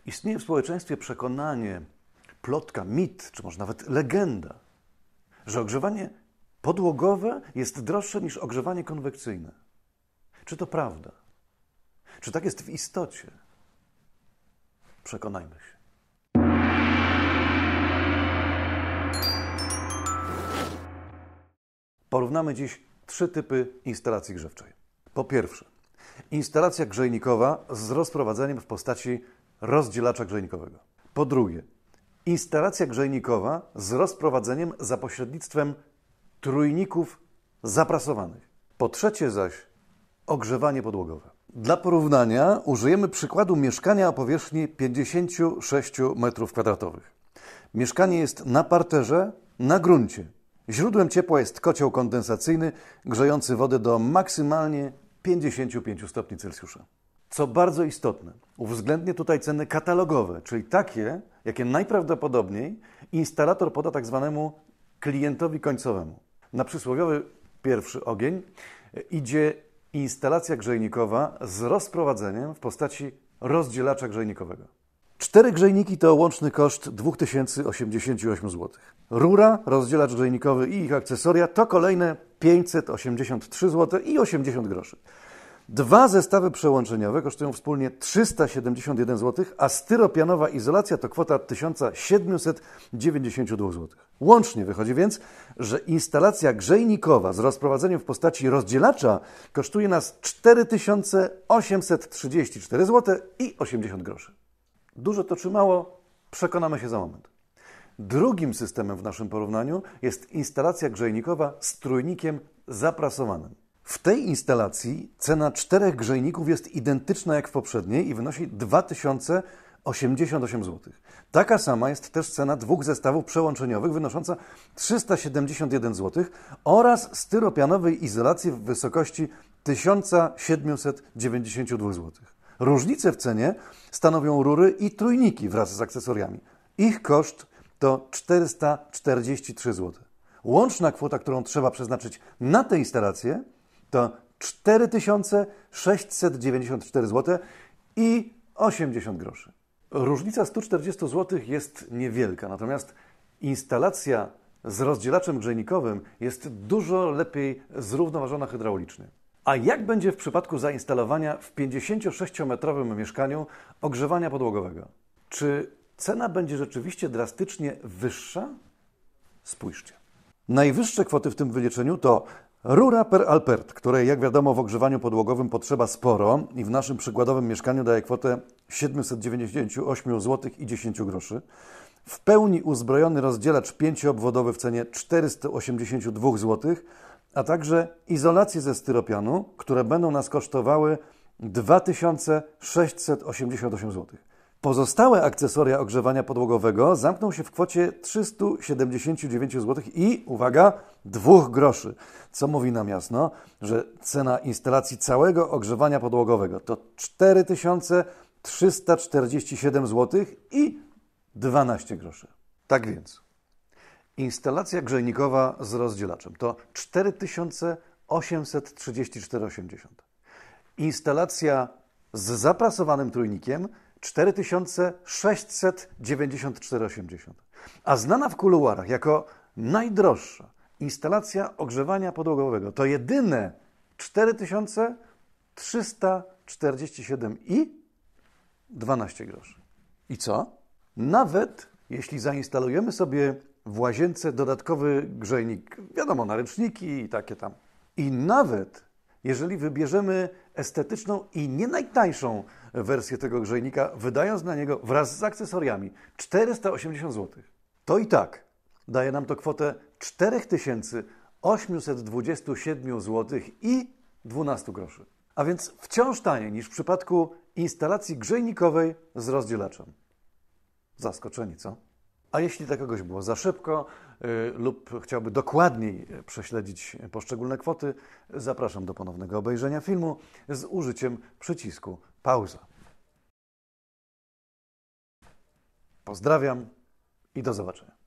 Istnieje w społeczeństwie przekonanie, plotka, mit, czy może nawet legenda, że ogrzewanie podłogowe jest droższe niż ogrzewanie konwekcyjne. Czy to prawda? Czy tak jest w istocie? Przekonajmy się. Porównamy dziś 3 typy instalacji grzewczej. Po pierwsze, instalacja grzejnikowa z rozprowadzeniem w postaci rozdzielacza grzejnikowego. Po drugie, instalacja grzejnikowa z rozprowadzeniem za pośrednictwem trójników zaprasowanych. Po trzecie zaś, ogrzewanie podłogowe. Dla porównania użyjemy przykładu mieszkania o powierzchni 56 m2. Mieszkanie jest na parterze, na gruncie. Źródłem ciepła jest kocioł kondensacyjny, grzejący wodę do maksymalnie 55 stopni Celsjusza. Co bardzo istotne, uwzględnię tutaj ceny katalogowe, czyli takie, jakie najprawdopodobniej instalator poda tak zwanemu klientowi końcowemu. Na przysłowiowy pierwszy ogień idzie instalacja grzejnikowa z rozprowadzeniem w postaci rozdzielacza grzejnikowego. 4 grzejniki to łączny koszt 2088 zł. Rura, rozdzielacz grzejnikowy i ich akcesoria to kolejne 583 zł i 80 groszy. 2 zestawy przełączeniowe kosztują wspólnie 371 zł, a styropianowa izolacja to kwota 1792 zł. Łącznie wychodzi więc, że instalacja grzejnikowa z rozprowadzeniem w postaci rozdzielacza kosztuje nas 4834 zł i 80 groszy. Dużo to czy mało? Przekonamy się za moment. Drugim systemem w naszym porównaniu jest instalacja grzejnikowa z trójnikiem zaprasowanym. W tej instalacji cena 4 grzejników jest identyczna jak w poprzedniej i wynosi 2088 zł. Taka sama jest też cena 2 zestawów przełączeniowych wynosząca 371 zł oraz styropianowej izolacji w wysokości 1792 zł. Różnice w cenie stanowią rury i trójniki wraz z akcesoriami. Ich koszt to 443 zł. Łączna kwota, którą trzeba przeznaczyć na tę instalację, to 4694 zł i 80 groszy. Różnica 140 zł jest niewielka, natomiast instalacja z rozdzielaczem grzejnikowym jest dużo lepiej zrównoważona hydraulicznie. A jak będzie w przypadku zainstalowania w 56-metrowym mieszkaniu ogrzewania podłogowego? Czy cena będzie rzeczywiście drastycznie wyższa? Spójrzcie. Najwyższe kwoty w tym wyliczeniu to rura per alpert, której jak wiadomo w ogrzewaniu podłogowym potrzeba sporo i w naszym przykładowym mieszkaniu daje kwotę 798 zł i 10 groszy. W pełni uzbrojony rozdzielacz 5-obwodowy w cenie 482 zł, a także izolacje ze styropianu, które będą nas kosztowały 2688 zł. Pozostałe akcesoria ogrzewania podłogowego zamkną się w kwocie 379 zł i, uwaga, 2 groszy, co mówi nam jasno, że cena instalacji całego ogrzewania podłogowego to 4347 zł i 12 groszy. Tak więc, instalacja grzejnikowa z rozdzielaczem to 4834,80. Instalacja z zaprasowanym trójnikiem 4694,80. A znana w kuluarach jako najdroższa instalacja ogrzewania podłogowego to jedyne 4347 i 12 groszy. I co? Nawet jeśli zainstalujemy sobie w łazience dodatkowy grzejnik, wiadomo, na ręczniki i takie tam. I nawet jeżeli wybierzemy estetyczną i nie najtańszą wersję tego grzejnika, wydając na niego wraz z akcesoriami 480 zł, to i tak daje nam to kwotę 4827 zł i 12 groszy. A więc wciąż taniej niż w przypadku instalacji grzejnikowej z rozdzielaczem. Zaskoczeni, co? A jeśli dla kogoś było za szybko lub chciałby dokładniej prześledzić poszczególne kwoty, zapraszam do ponownego obejrzenia filmu z użyciem przycisku pauza. Pozdrawiam i do zobaczenia.